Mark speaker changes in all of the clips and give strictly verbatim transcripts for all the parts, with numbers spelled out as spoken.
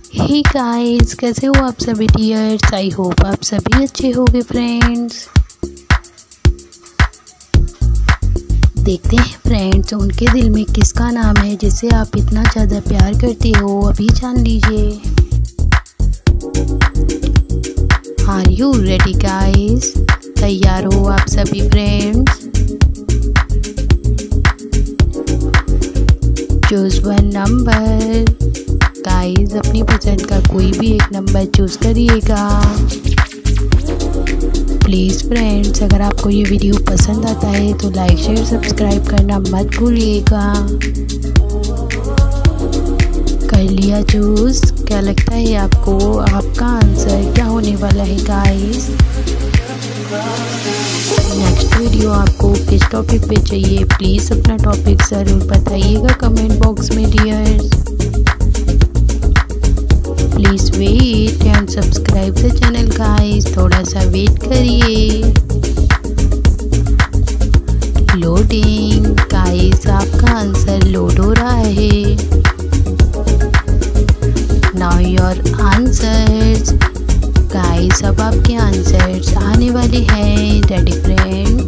Speaker 1: Hey guys, कैसे हो आप सभी डियर्स। आई होप आप सभी अच्छे होगे फ्रेंड्स। देखते हैं फ्रेंड्स, उनके दिल में किसका नाम है जिसे आप इतना ज़्यादा प्यार करते हो। अभी जान लीजिए। Are you ready guys? तैयार हो आप सभी friends? Choose one number. Guys, अपनी पसंद का कोई भी एक नंबर चूज करिएगा। प्लीज़ फ्रेंड्स, अगर आपको ये वीडियो पसंद आता है तो लाइक शेयर सब्सक्राइब करना मत भूलिएगा। कर लिया चूज? क्या लगता है आपको, आपका आंसर क्या होने वाला है गाइस? नेक्स्ट वीडियो आपको किस टॉपिक पे चाहिए, प्लीज़ अपना टॉपिक ज़रूर बताइएगा कमेंट बॉक्स में dears. Please wait and subscribe the channel guys. थोड़ा सा वेट करिए। लोडिंग गाइस, आपका आंसर लोड हो रहा है। नाउ योर आंसर्स गाइस, अब आपके आंसर्स आने वाले हैं। Ready friend?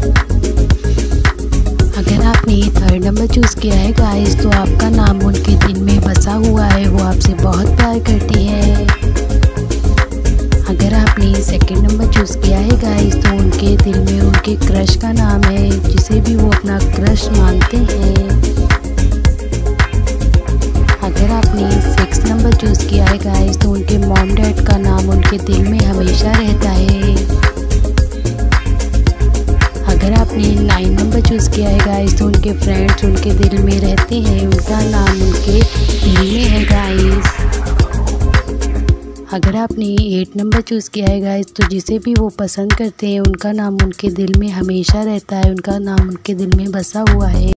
Speaker 1: अगर आपने थर्ड नंबर चूज़ किया है गाइस तो आपका नाम उनके दिल में बसा हुआ है, वो आपसे बहुत प्यार करती है। अगर आपने सेकंड नंबर चूज़ किया है गाइस तो उनके दिल में उनके क्रश का नाम है, जिसे भी वो अपना क्रश मानते हैं। अगर आपने सिक्स नंबर चूज़ किया है गाइस तो उनके मॉम डैड का नाम उनके दिल में हमेशा रहता है। अगर आपने नाइन नंबर चूज़ किया है गाइस तो उनके फ्रेंड्स उनके दिल में रहते हैं, उनका नाम उनके दिल में है गाइस। अगर आपने एट नंबर चूज़ किया है गाइस तो जिसे भी वो पसंद करते हैं उनका नाम उनके दिल में हमेशा रहता है, उनका नाम उनके दिल में बसा हुआ है।